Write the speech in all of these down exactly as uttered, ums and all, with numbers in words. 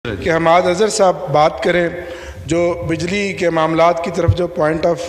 کہ حماد اظہر صاحب بات کریں جو بجلی کے معاملات کی طرف جو پوائنٹ آف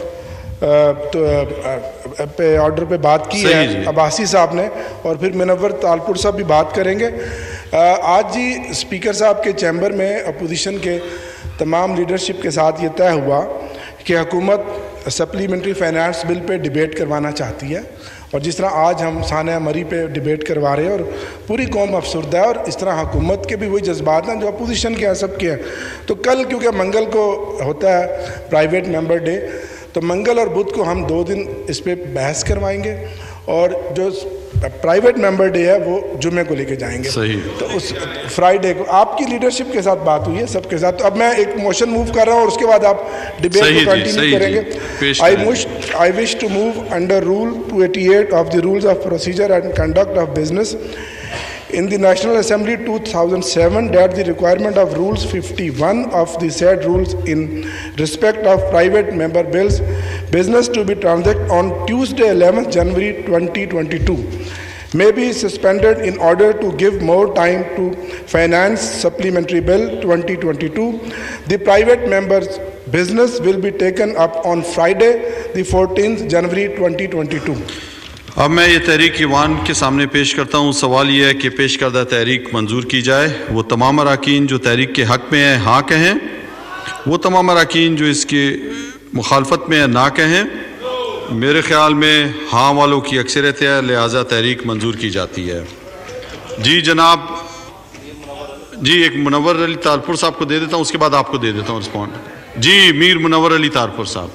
پہ آرڈر پہ بات کی ہے عباسی صاحب نے، اور پھر منور تالپور صاحب بھی بات کریں گے۔ آج جی اسپیکر صاحب کے چیمبر میں اپوزیشن کے تمام لیڈرشپ کے ساتھ یہ طے ہوا کہ حکومت سپلیمنٹری فائنانس بل پہ ڈیبیٹ کروانا چاہتی ہے، اور جس طرح آج ہم سانحہ مری پہ ڈیبیٹ کروا رہے ہیں اور پوری قوم افسردہ ہے، اور اس طرح حکومت کے بھی وہی جذبات ہیں جو اپوزیشن کے ہیں، سب کے ہیں۔ تو کل کیونکہ منگل کو ہوتا ہے پرائیویٹ ممبر ڈے، تو منگل اور بدھ کو ہم دو دن اس پہ بحث کروائیں گے، اور جو پرائیویٹ ممبر ڈے ہے وہ جمعے کو لے کے جائیں گے۔ صحیح۔ تو اس فرائیڈے کو آپ کی لیڈرشپ کے ساتھ بات ہوئی ہے سب کے ساتھ۔ تو اب میں ایک موشن موو کر رہا ہوں اور اس کے بعد آپ ڈیبیٹ کو کنٹینیو کریں گے۔ I wish I wish to move under rule two eighty eight of the rules of procedure and conduct of business in the National Assembly two thousand seven that the requirement of rules fifty-one of the said rules in respect of private member bills business to be transacted on Tuesday eleventh January twenty twenty-two may be suspended in order to give more time to finance supplementary bill twenty twenty-two. The private members business will be taken up on Friday the fourteenth January twenty twenty-two. اب میں یہ تحریک ایوان کے سامنے پیش کرتا ہوں۔ سوال یہ ہے کہ پیش کردہ تحریک منظور کی جائے۔ وہ تمام اراکین جو تحریک کے حق میں ہیں ہاں کہیں، وہ تمام اراکین جو اس کی مخالفت میں ہیں نہ کہیں۔ میرے خیال میں ہاں والوں کی اکثریت ہے، لہٰذا تحریک منظور کی جاتی ہے۔ جی جناب، جی ایک منور علی تالپور صاحب کو دے دیتا ہوں، اس کے بعد آپ کو دے دیتا ہوں رسپونڈ۔ جی میر منور علی تالپور صاحب۔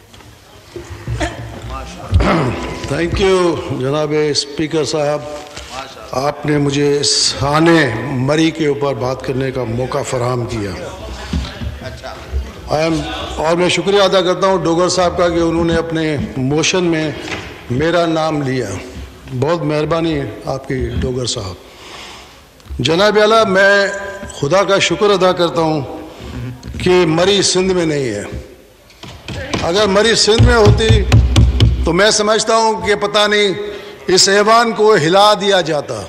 تھینک یو جناب اسپیکر صاحب، آپ نے مجھے سانحہ مری کے اوپر بات کرنے کا موقع فراہم کیا۔ اور میں شکریہ ادا کرتا ہوں ڈوگر صاحب کا کہ انہوں نے اپنے موشن میں میرا نام لیا۔ بہت مہربانی آپ کی ڈوگر صاحب۔ جناب اعلیٰ، میں خدا کا شکر ادا کرتا ہوں کہ مری سندھ میں نہیں ہے۔ اگر مری سندھ میں ہوتی تو میں سمجھتا ہوں کہ پتہ نہیں اس ایوان کو ہلا دیا جاتا۔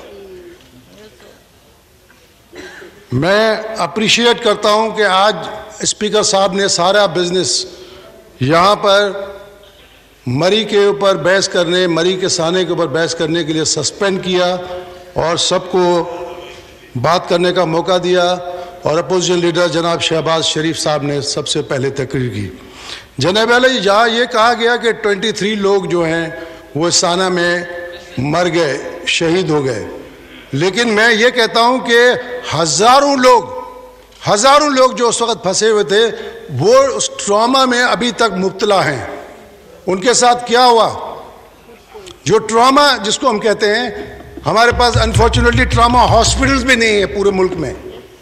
میں اپریشیٹ کرتا ہوں کہ آج اسپیکر صاحب نے سارا بزنس یہاں پر مری کے اوپر بحث کرنے، مری کے سانحے کے اوپر بحث کرنے کے لیے سسپینڈ کیا اور سب کو بات کرنے کا موقع دیا، اور اپوزیشن لیڈر جناب شہباز شریف صاحب نے سب سے پہلے تقریر کی۔ جناب علی، جہاں یہ کہا گیا کہ ٹوئنٹی تھری لوگ جو ہیں وہ سانحہ میں مر گئے، شہید ہو گئے، لیکن میں یہ کہتا ہوں کہ ہزاروں لوگ ہزاروں لوگ جو اس وقت پھنسے ہوئے تھے وہ اس ٹراما میں ابھی تک مبتلا ہیں۔ ان کے ساتھ کیا ہوا؟ جو ٹراما جس کو ہم کہتے ہیں، ہمارے پاس انفارچونیٹلی ٹراما ہاسپٹلز بھی نہیں ہیں پورے ملک میں،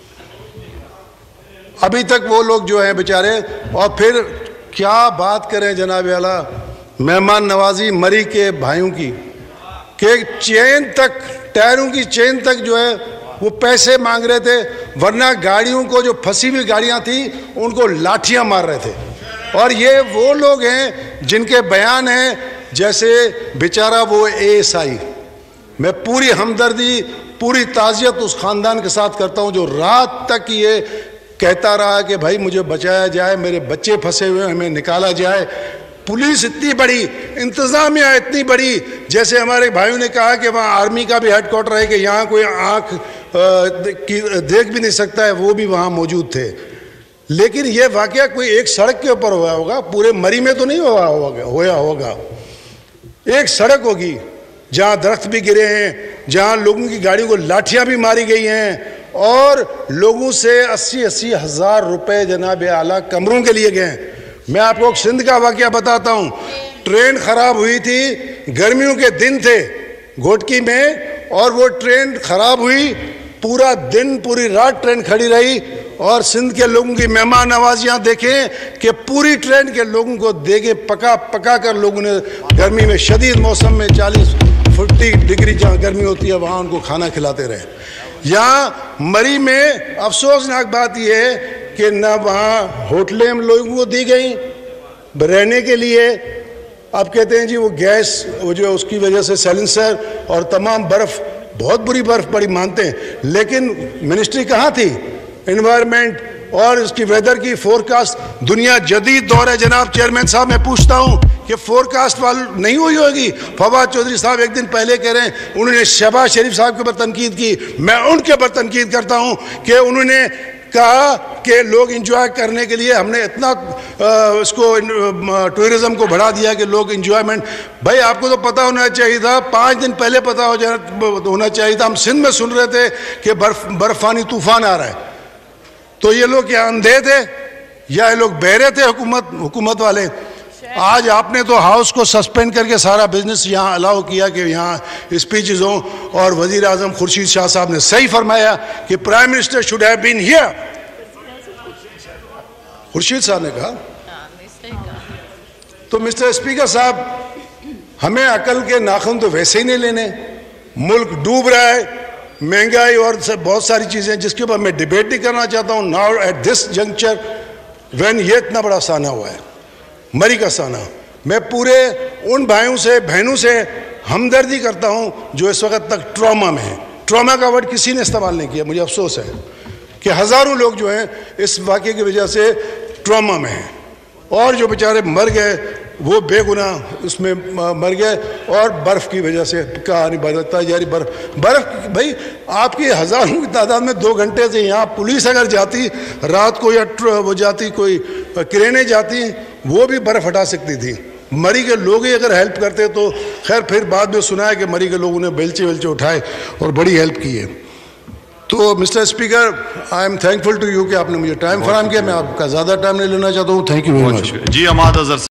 ابھی تک وہ لوگ جو ہیں بیچارے۔ اور پھر کیا بات کریں جناب اعلیٰ، مہمان نوازی مری کے بھائیوں کی کہ چین تک، ٹائروں کی چین تک جو ہے وہ پیسے مانگ رہے تھے، ورنہ گاڑیوں کو جو پھنسی ہوئی گاڑیاں تھیں ان کو لاٹھیاں مار رہے تھے۔ اور یہ وہ لوگ ہیں جن کے بیان ہیں جیسے بیچارہ وہ اے ایس آئی۔ میں پوری ہمدردی، پوری تعزیت اس خاندان کے ساتھ کرتا ہوں جو رات تک یہ کہتا رہا کہ بھائی مجھے بچایا جائے، میرے بچے پھنسے ہوئے ہیں، ہمیں نکالا جائے۔ پولیس اتنی بڑی، انتظامیہ اتنی بڑی، جیسے ہمارے بھائیوں نے کہا کہ وہاں آرمی کا بھی ہیڈ کوارٹر ہے کہ یہاں کوئی آنکھ دیکھ بھی نہیں سکتا ہے، وہ بھی وہاں موجود تھے۔ لیکن یہ واقعہ کوئی ایک سڑک کے اوپر ہوا ہوگا، پورے مری میں تو نہیں ہوا ہوگا ہویا ہوگا ایک سڑک ہوگی جہاں درخت بھی گرے ہیں، جہاں لوگوں کی گاڑیوں کو لاٹھیاں بھی ماری گئی ہیں، اور لوگوں سے اسی اسی ہزار روپے جناب اعلیٰ کمروں کے لیے گئے ہیں۔ میں آپ کو سندھ کا واقعہ بتاتا ہوں۔ ٹرین خراب ہوئی تھی، گرمیوں کے دن تھے گھوٹکی میں، اور وہ ٹرین خراب ہوئی، پورا دن پوری رات ٹرین کھڑی رہی، اور سندھ کے لوگوں کی مہمان نوازیاں دیکھیں کہ پوری ٹرین کے لوگوں کو دیگے پکا پکا کر لوگوں نے گرمی میں، شدید موسم میں چالیس فورٹی ڈگری جہاں گرمی ہوتی ہے وہاں ان کو کھانا کھلاتے رہے۔ یہاں مری میں افسوسناک بات یہ ہے کہ نہ وہاں ہوٹلیں لوگوں کو دی گئیں رہنے کے لیے۔ اب کہتے ہیں جی وہ گیس، وہ جو اس کی وجہ سے سیلنسر اور تمام برف، بہت بری برف پڑی مانتے ہیں، لیکن منسٹری کہاں تھی؟ انوائرمنٹ اور اس کی ویدر کی فورکاسٹ. دنیا جدید دور ہے جناب چیئرمین صاحب. میں پوچھتا ہوں کہ فورکاسٹ والی نہیں ہوئی ہوگی. فواد چودھری صاحب ایک دن پہلے کہہ رہے ہیں انہوں نے شہباز شریف صاحب کے اوپر تنقید کی. میں ان کے اوپر تنقید کرتا ہوں کہ انہوں نے کہا کہ لوگ انجوائے کرنے کے لیے ہم نے اتنا اس کو ٹورزم کو بڑھا دیا کہ لوگ انجوائمنٹ. بھائی آپ کو تو پتہ ہونا چاہیے تھا, پانچ دن پہلے پتہ ہو جانا ہونا چاہیے تھا. ہم سندھ میں سن رہے تھے کہ برف برفانی طوفان آ رہا ہے. تو یہ لوگ کیا اندھے تھے یا یہ لوگ بہرے تھے حکومت حکومت والے؟ آج آپ نے تو ہاؤس کو سسپینڈ کر کے سارا بزنس یہاں الاؤ کیا کہ یہاں اسپیچز ہوں. اور وزیر اعظم خورشید شاہ صاحب نے صحیح فرمایا کہ prime minister should have been here. Khurshid صاحب نے کہا. تو مسٹر اسپیکر صاحب, ہمیں عقل کے ناخن تو ویسے ہی نہیں لینے. ملک ڈوب رہا ہے, مہنگائی اور بہت ساری چیزیں جس کے اوپر میں ڈیبیٹ نہیں کرنا چاہتا ہوں now at this juncture when یہ اتنا بڑا سانحہ ہوا ہے, مری کا سانحہ. میں پورے ان بھائیوں سے بہنوں سے ہمدردی کرتا ہوں جو اس وقت تک ٹراما میں ہیں. ٹراما کا ورڈ کسی نے استعمال نہیں کیا. مجھے افسوس ہے کہ ہزاروں لوگ جو ہیں اس واقعے کی وجہ سے ٹراما میں ہیں, اور جو بیچارے مر گئے وہ بے گناہ اس میں مر گئے. اور برف کی وجہ سے کہانی بدلتا جاری. برف برف بھائی آپ کی ہزاروں کی تعداد میں دو گھنٹے سے یہاں پولیس اگر جاتی رات کو یا وہ جاتی کوئی کرینے جاتی وہ بھی برف ہٹا سکتی تھی. مری کے لوگ ہی اگر ہیلپ کرتے تو خیر. پھر بعد میں سنا ہے کہ مری کے لوگوں نے بیلچے ویلچے اٹھائے اور بڑی ہیلپ کی ہے. تو mister speaker I am thankful to you کہ آپ نے مجھے ٹائم فراہم کیا. میں آپ کا زیادہ ٹائم نہیں لینا چاہتا ہوں. Thank you very much. جی اماد اظہر